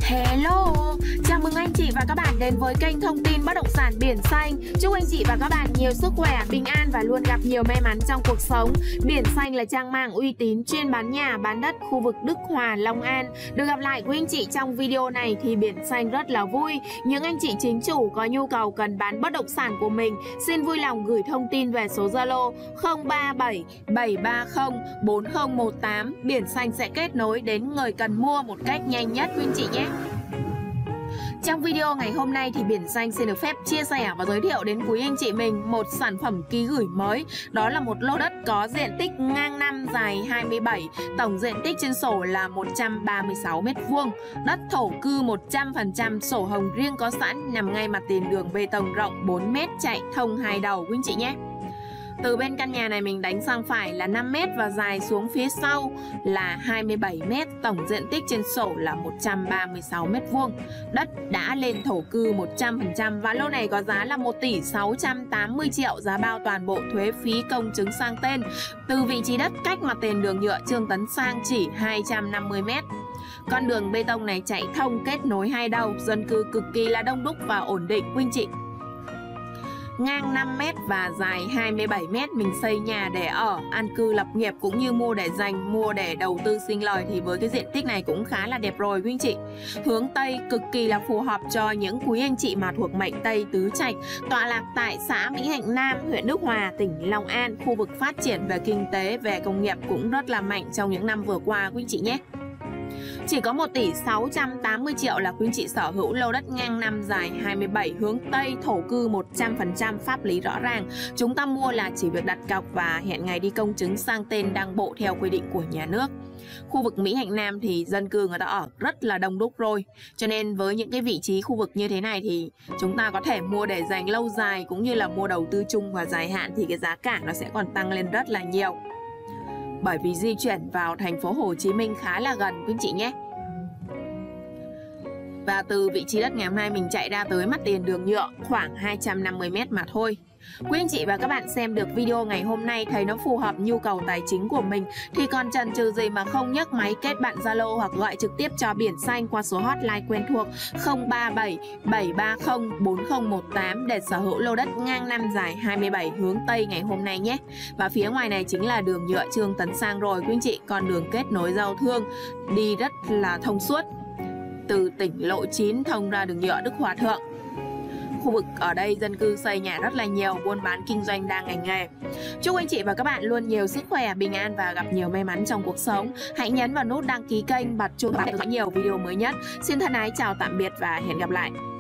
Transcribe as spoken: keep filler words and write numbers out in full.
Hello, chào mừng anh chị và các bạn đến với kênh thông tin bất động sản Biển Xanh. Chúc anh chị và các bạn nhiều sức khỏe, bình an và luôn gặp nhiều may mắn trong cuộc sống. Biển Xanh là trang mạng uy tín chuyên bán nhà, bán đất khu vực Đức Hòa, Long An. Được gặp lại quý anh chị trong video này thì Biển Xanh rất là vui. Những anh chị chính chủ có nhu cầu cần bán bất động sản của mình, xin vui lòng gửi thông tin về số Zalo không ba bảy bảy ba không bốn không một tám. Biển Xanh sẽ kết nối đến người cần mua một cách nhanh nhất quý anh chị nhé. Trong video ngày hôm nay thì Biển Xanh xin được phép chia sẻ và giới thiệu đến quý anh chị mình một sản phẩm ký gửi mới. Đó là một lô đất có diện tích ngang năm, dài hai mươi bảy, tổng diện tích trên sổ là một trăm ba mươi sáu mét vuông. Đất thổ cư một trăm phần trăm, sổ hồng riêng có sẵn, nằm ngay mặt tiền đường bê tông rộng bốn mét, chạy thông hai đầu quý anh chị nhé. Từ bên căn nhà này mình đánh sang phải là năm mét và dài xuống phía sau là hai mươi bảy mét, tổng diện tích trên sổ là một trăm ba mươi sáu mét vuông. Đất đã lên thổ cư một trăm phần trăm và lô này có giá là một tỷ sáu trăm tám mươi triệu, giá bao toàn bộ thuế phí công chứng sang tên. Từ vị trí đất cách mặt tiền đường nhựa Trương Tấn Sang chỉ hai trăm năm mươi mét. Con đường bê tông này chạy thông kết nối hai đầu, dân cư cực kỳ là đông đúc và ổn định quý anh chị. Ngang năm mét và dài hai mươi bảy mét, mình xây nhà để ở, an cư lập nghiệp cũng như mua để dành, mua để đầu tư sinh lời thì với cái diện tích này cũng khá là đẹp rồi quý anh chị. Hướng Tây cực kỳ là phù hợp cho những quý anh chị mà thuộc mệnh Tây tứ trạch, tọa lạc tại xã Mỹ Hạnh Nam, huyện Đức Hòa, tỉnh Long An. Khu vực phát triển về kinh tế, về công nghiệp cũng rất là mạnh trong những năm vừa qua quý anh chị nhé. Chỉ có một tỷ sáu trăm tám mươi triệu là quý anh chị sở hữu lô đất ngang năm, dài hai mươi bảy, hướng Tây, thổ cư một trăm phần trăm, pháp lý rõ ràng. Chúng ta mua là chỉ việc đặt cọc và hẹn ngày đi công chứng sang tên đăng bộ theo quy định của nhà nước. Khu vực Mỹ Hạnh Nam thì dân cư người ta ở rất là đông đúc rồi, cho nên với những cái vị trí khu vực như thế này thì chúng ta có thể mua để dành lâu dài cũng như là mua đầu tư chung và dài hạn thì cái giá cả nó sẽ còn tăng lên rất là nhiều. Bởi vì di chuyển vào thành phố Hồ Chí Minh khá là gần quý anh chị nhé. Và từ vị trí đất ngày hôm nay mình chạy ra tới mặt tiền đường nhựa khoảng hai trăm năm mươi mét mà thôi. Quý anh chị và các bạn xem được video ngày hôm nay thấy nó phù hợp nhu cầu tài chính của mình thì còn chần chừ gì mà không nhấc máy kết bạn Zalo hoặc gọi trực tiếp cho Biển Xanh qua số hotline quen thuộc không ba bảy bảy ba không bốn không một tám để sở hữu lô đất ngang năm, dài hai mươi bảy, hướng Tây ngày hôm nay nhé. Và phía ngoài này chính là đường nhựa Trương Tấn Sang rồi quý anh chị, con đường kết nối giao thương đi rất là thông suốt. Từ tỉnh lộ chín thông ra đường nhựa Đức Hòa Thượng. Khu vực ở đây dân cư xây nhà rất là nhiều, buôn bán kinh doanh đa ngành nghề. Chúc anh chị và các bạn luôn nhiều sức khỏe, bình an và gặp nhiều may mắn trong cuộc sống. Hãy nhấn vào nút đăng ký kênh, bật chuông để theo dõi nhiều video mới nhất. Xin thân ái chào tạm biệt và hẹn gặp lại.